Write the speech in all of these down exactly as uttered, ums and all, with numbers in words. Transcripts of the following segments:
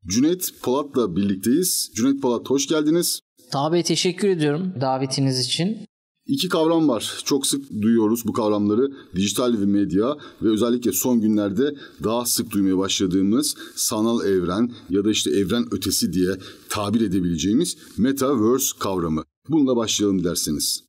Cüneyt Polat'la birlikteyiz. Cüneyt Polat, hoş geldiniz. Taha Bey, teşekkür ediyorum davetiniz için. İki kavram var. Çok sık duyuyoruz bu kavramları. Dijital ve medya ve özellikle son günlerde daha sık duymaya başladığımız sanal evren ya da işte evren ötesi diye tabir edebileceğimiz Metaverse kavramı. Bununla başlayalım derseniz.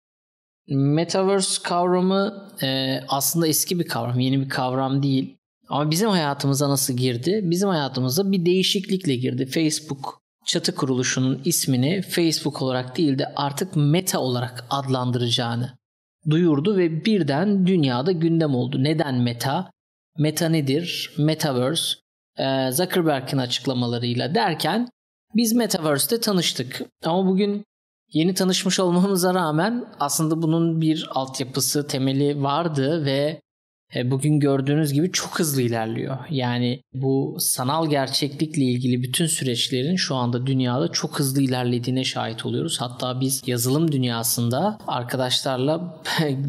Metaverse kavramı e, aslında eski bir kavram, yeni bir kavram değil. Ama bizim hayatımıza nasıl girdi? Bizim hayatımıza bir değişiklikle girdi. Facebook çatı kuruluşunun ismini Facebook olarak değil de artık Meta olarak adlandıracağını duyurdu ve birden dünyada gündem oldu. Neden Meta? Meta nedir? Metaverse, Zuckerberg'in açıklamalarıyla derken biz Metaverse'te tanıştık. Ama bugün yeni tanışmış olmamıza rağmen aslında bunun bir altyapısı, temeli vardı ve bugün gördüğünüz gibi çok hızlı ilerliyor. Yani bu sanal gerçeklikle ilgili bütün süreçlerin şu anda dünyada çok hızlı ilerlediğine şahit oluyoruz. Hatta biz yazılım dünyasında arkadaşlarla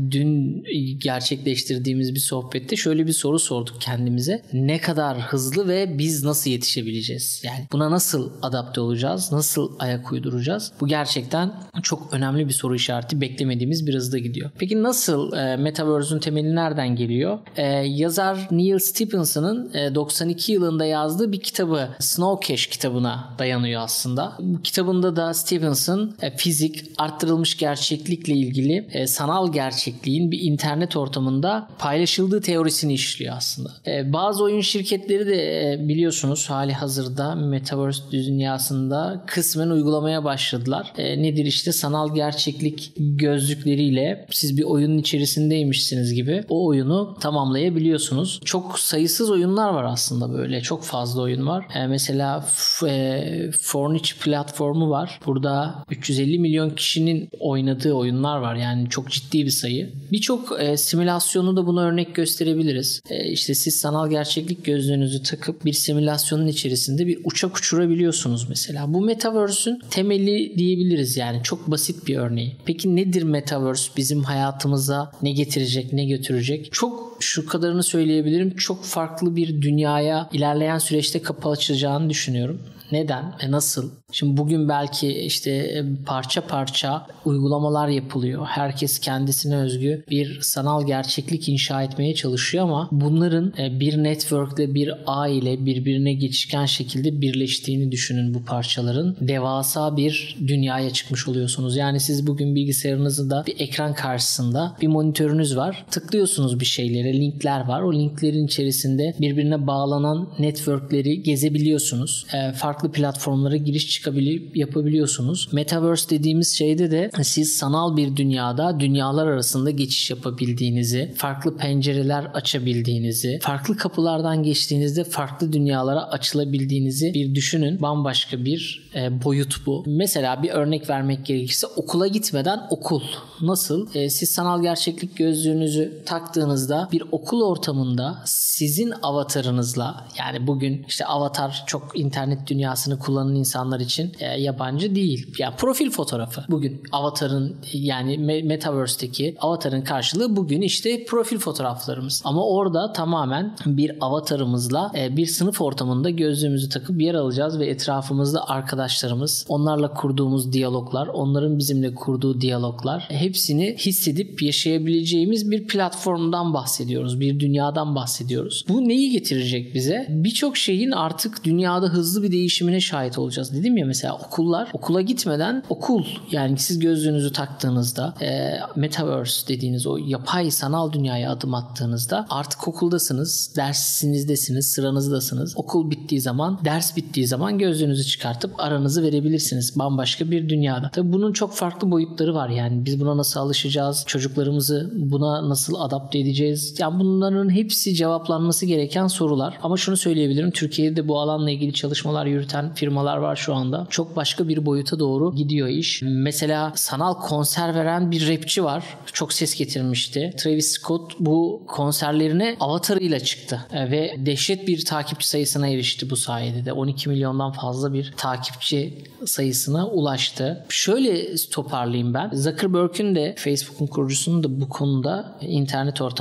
dün gerçekleştirdiğimiz bir sohbette şöyle bir soru sorduk kendimize. Ne kadar hızlı ve biz nasıl yetişebileceğiz? Yani buna nasıl adapte olacağız? Nasıl ayak uyduracağız? Bu gerçekten çok önemli bir soru işareti. Beklemediğimiz bir hızda gidiyor. Peki nasıl? E, Metaverse'ün temeli nereden geliyor? Ee, yazar Neil Stephenson'ın e, doksan iki yılında yazdığı bir kitabı, Snow Cache kitabına dayanıyor aslında. Bu kitabında da Stephenson e, fizik, arttırılmış gerçeklikle ilgili e, sanal gerçekliğin bir internet ortamında paylaşıldığı teorisini işliyor aslında. E, bazı oyun şirketleri de e, biliyorsunuz hali hazırda Metaverse dünyasında kısmen uygulamaya başladılar. E, nedir işte sanal gerçeklik gözlükleriyle siz bir oyunun içerisindeymişsiniz gibi o oyunu tamamlayabiliyorsunuz. Çok sayısız oyunlar var aslında böyle. Çok fazla oyun var. E, mesela f- e, Fortnite platformu var. Burada üç yüz elli milyon kişinin oynadığı oyunlar var. Yani çok ciddi bir sayı. Birçok e, simülasyonu da buna örnek gösterebiliriz. E, işte siz sanal gerçeklik gözlüğünüzü takıp bir simülasyonun içerisinde bir uçak uçurabiliyorsunuz mesela. Bu Metaverse'ün temeli diyebiliriz yani. Çok basit bir örneği. Peki nedir Metaverse? Bizim hayatımıza ne getirecek, ne götürecek? Çok şu kadarını söyleyebilirim. Çok farklı bir dünyaya ilerleyen süreçte kapı açacağını düşünüyorum. Neden ve nasıl? Şimdi bugün belki işte parça parça uygulamalar yapılıyor. Herkes kendisine özgü bir sanal gerçeklik inşa etmeye çalışıyor ama bunların bir network'le bir ağ ile birbirine geçişken şekilde birleştiğini düşünün bu parçaların. Devasa bir dünyaya çıkmış oluyorsunuz. Yani siz bugün bilgisayarınızda bir ekran karşısında bir monitörünüz var. Tıklıyorsunuz bir şeylere, linkler var. O linklerin içerisinde birbirine bağlanan network'leri gezebiliyorsunuz. Farklı platformlara giriş çıkabilip yapabiliyorsunuz. Metaverse dediğimiz şeyde de siz sanal bir dünyada dünyalar arasında geçiş yapabildiğinizi, farklı pencereler açabildiğinizi, farklı kapılardan geçtiğinizde farklı dünyalara açılabildiğinizi bir düşünün. Bambaşka bir e, boyut bu. Mesela bir örnek vermek gerekirse okula gitmeden okul. Nasıl? E, siz sanal gerçeklik gözlüğünüzü taktığınızda bir okul ortamında sizin avatarınızla, yani bugün işte avatar çok internet dünyasını kullanan insanlar için e, yabancı değil. Yani profil fotoğrafı. Bugün avatarın yani Metaverse'deki avatarın karşılığı bugün işte profil fotoğraflarımız. Ama orada tamamen bir avatarımızla e, bir sınıf ortamında gözlüğümüzü takıp yer alacağız ve etrafımızda arkadaşlarımız, onlarla kurduğumuz diyaloglar, onların bizimle kurduğu diyaloglar hepsini hissedip yaşayabileceğimiz bir platformdan bahsediyoruz. Bir dünyadan bahsediyoruz. Bu neyi getirecek bize? Birçok şeyin artık dünyada hızlı bir değişimine şahit olacağız. Dedim ya mesela okullar, okula gitmeden okul, yani siz gözlüğünüzü taktığınızda e, Metaverse dediğiniz o yapay sanal dünyaya adım attığınızda artık okuldasınız, dersinizdesiniz, sıranızdasınız. Okul bittiği zaman, ders bittiği zaman gözlüğünüzü çıkartıp aranızı verebilirsiniz. Bambaşka bir dünyada. Tabii bunun çok farklı boyutları var yani. Biz buna nasıl alışacağız? Çocuklarımızı buna nasıl adapte edeceğiz? Yani bunların hepsi cevaplanması gereken sorular. Ama şunu söyleyebilirim. Türkiye'de bu alanla ilgili çalışmalar yürüten firmalar var şu anda. Çok başka bir boyuta doğru gidiyor iş. Mesela sanal konser veren bir rapçi var. Çok ses getirmişti. Travis Scott bu konserlerine avatarıyla çıktı. Ve dehşet bir takipçi sayısına erişti bu sayede de. on iki milyondan fazla bir takipçi sayısına ulaştı. Şöyle toparlayayım ben. Zuckerberg'ün de, Facebook'un kurucusunun da bu konuda internet ortamında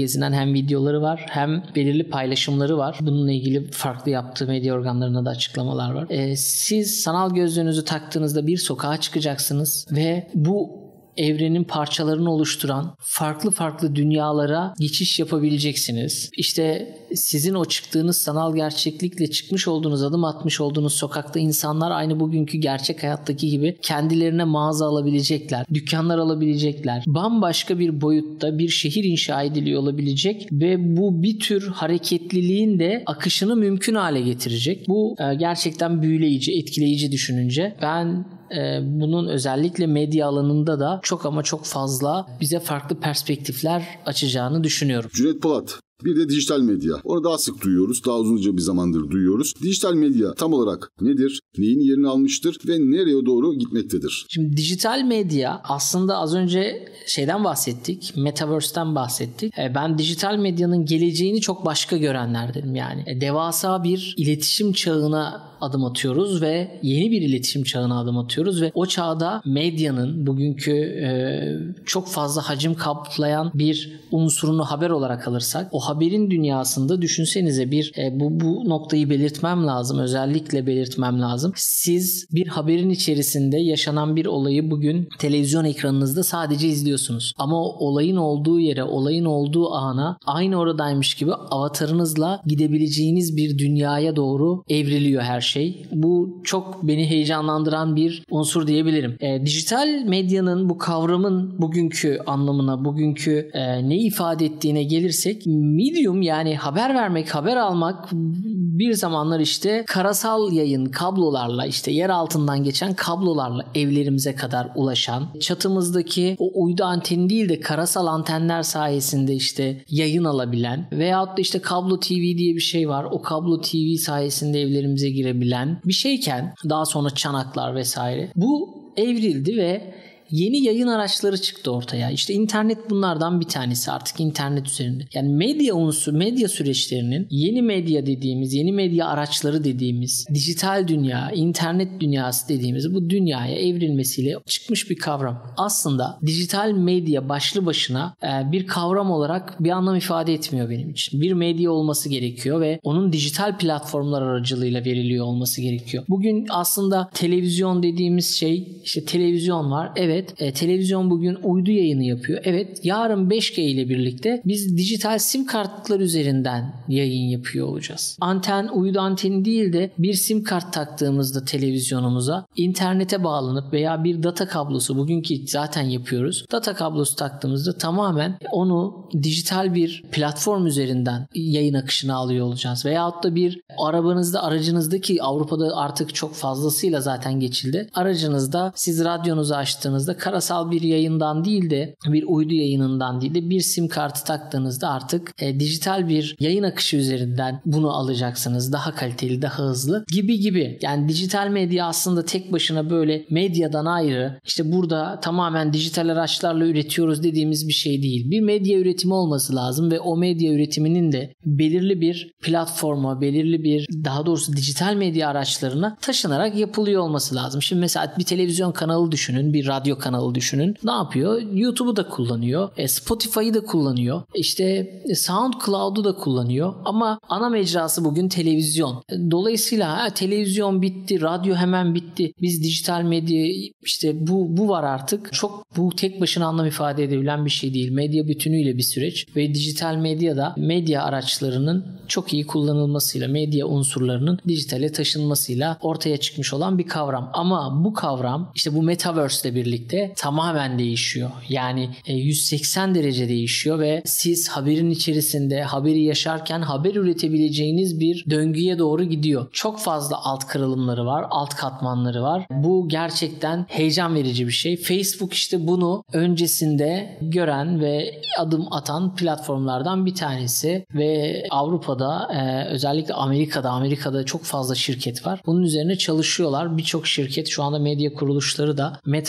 gezinen hem videoları var hem belirli paylaşımları var. Bununla ilgili farklı yaptığı medya organlarına da açıklamalar var. Ee, siz sanal gözlüğünüzü taktığınızda bir sokağa çıkacaksınız ve bu evrenin parçalarını oluşturan farklı farklı dünyalara geçiş yapabileceksiniz. İşte sizin o çıktığınız sanal gerçeklikle çıkmış olduğunuz, adım atmış olduğunuz sokakta insanlar aynı bugünkü gerçek hayattaki gibi kendilerine mağaza alabilecekler, dükkanlar alabilecekler. Bambaşka bir boyutta bir şehir inşa ediliyor olabilecek ve bu bir tür hareketliliğin de akışını mümkün hale getirecek. Bu gerçekten büyüleyici, etkileyici düşününce. Ben bunun özellikle medya alanında da çok ama çok fazla bize farklı perspektifler açacağını düşünüyorum. Cüneyt Polat. Bir de dijital medya. Onu daha sık duyuyoruz. Daha uzunca bir zamandır duyuyoruz. Dijital medya tam olarak nedir? Neyin yerini almıştır? Ve nereye doğru gitmektedir? Şimdi dijital medya aslında az önce şeyden bahsettik. Metaverse'ten bahsettik. Ben dijital medyanın geleceğini çok başka görenlerdenim yani. Devasa bir iletişim çağına adım atıyoruz ve yeni bir iletişim çağına adım atıyoruz ve o çağda medyanın bugünkü e, çok fazla hacim kaplayan bir unsurunu haber olarak alırsak o haberin dünyasında düşünsenize bir e, bu, bu noktayı belirtmem lazım. Özellikle belirtmem lazım. Siz bir haberin içerisinde yaşanan bir olayı bugün televizyon ekranınızda sadece izliyorsunuz. Ama o olayın olduğu yere, olayın olduğu ana aynı oradaymış gibi avatarınızla gidebileceğiniz bir dünyaya doğru evriliyor her şey. Bu çok beni heyecanlandıran bir unsur diyebilirim. E, dijital medyanın bu kavramın bugünkü anlamına, bugünkü e, ne ifade ettiğine gelirsek medium yani haber vermek, haber almak bir zamanlar işte karasal yayın kablolarla işte yer altından geçen kablolarla evlerimize kadar ulaşan çatımızdaki o uydu anteni değil de karasal antenler sayesinde işte yayın alabilen veyahut da işte kablo T V diye bir şey var. O kablo T V sayesinde evlerimize girebilen bir şeyken daha sonra çanaklar vesaire bu evrildi ve yeni yayın araçları çıktı ortaya. İşte internet bunlardan bir tanesi artık internet üzerinde. Yani medya unsur, medya süreçlerinin yeni medya dediğimiz, yeni medya araçları dediğimiz, dijital dünya, internet dünyası dediğimiz bu dünyaya evrilmesiyle çıkmış bir kavram. Aslında dijital medya başlı başına bir kavram olarak bir anlam ifade etmiyor benim için. Bir medya olması gerekiyor ve onun dijital platformlar aracılığıyla veriliyor olması gerekiyor. Bugün aslında televizyon dediğimiz şey, işte televizyon var. Evet. Evet, e, televizyon bugün uydu yayını yapıyor. Evet, yarın beş G ile birlikte biz dijital sim kartlar üzerinden yayın yapıyor olacağız. Anten, uydu anteni değil de bir sim kart taktığımızda televizyonumuza internete bağlanıp veya bir data kablosu, bugünkü zaten yapıyoruz. Data kablosu taktığımızda tamamen onu dijital bir platform üzerinden yayın akışına alıyor olacağız. Veyahut da bir arabanızda, aracınızdaki Avrupa'da artık çok fazlasıyla zaten geçildi. Aracınızda siz radyonuzu açtığınızda karasal bir yayından değil de bir uydu yayınından değil de bir sim kartı taktığınızda artık e, dijital bir yayın akışı üzerinden bunu alacaksınız. Daha kaliteli, daha hızlı gibi gibi. Yani dijital medya aslında tek başına böyle medyadan ayrı işte burada tamamen dijital araçlarla üretiyoruz dediğimiz bir şey değil. Bir medya üretimi olması lazım ve o medya üretiminin de belirli bir platforma, belirli bir daha doğrusu dijital medya araçlarına taşınarak yapılıyor olması lazım. Şimdi mesela bir televizyon kanalı düşünün, bir radyo kanalı düşünün. Ne yapıyor? YouTube'u da kullanıyor. E, Spotify'ı da kullanıyor. İşte SoundCloud'u da kullanıyor. Ama ana mecrası bugün televizyon. Dolayısıyla ha, televizyon bitti, radyo hemen bitti. Biz dijital medya işte bu bu var artık. Çok bu tek başına anlam ifade edebilen bir şey değil. Medya bütünüyle bir süreç ve dijital medyada medya araçlarının çok iyi kullanılmasıyla, medya unsurlarının dijitale taşınmasıyla ortaya çıkmış olan bir kavram. Ama bu kavram işte bu Metaverse ile birlikte tamamen değişiyor. Yani yüz seksen derece değişiyor ve siz haberin içerisinde haberi yaşarken haber üretebileceğiniz bir döngüye doğru gidiyor. Çok fazla alt kırılımları var, alt katmanları var. Bu gerçekten heyecan verici bir şey. Facebook işte bunu öncesinde gören ve adım atan platformlardan bir tanesi ve Avrupa'da özellikle Amerika'da Amerika'da çok fazla şirket var. Bunun üzerine çalışıyorlar. Birçok şirket şu anda medya kuruluşları da Metaverse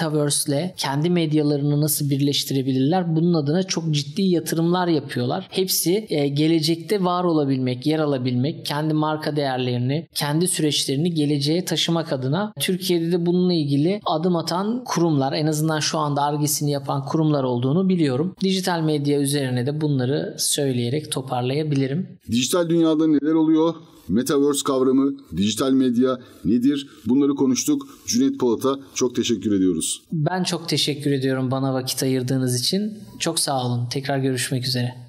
Metaverse'le kendi medyalarını nasıl birleştirebilirler? Bunun adına çok ciddi yatırımlar yapıyorlar. Hepsi e, gelecekte var olabilmek, yer alabilmek, kendi marka değerlerini, kendi süreçlerini geleceğe taşımak adına Türkiye'de de bununla ilgili adım atan kurumlar, en azından şu anda Ar-Ge'sini yapan kurumlar olduğunu biliyorum. Dijital medya üzerine de bunları söyleyerek toparlayabilirim. Dijital dünyada neler oluyor? Metaverse kavramı, dijital medya nedir? Bunları konuştuk. Cüneyt Polat'a çok teşekkür ediyoruz. Ben çok teşekkür ediyorum bana vakit ayırdığınız için. Çok sağ olun. Tekrar görüşmek üzere.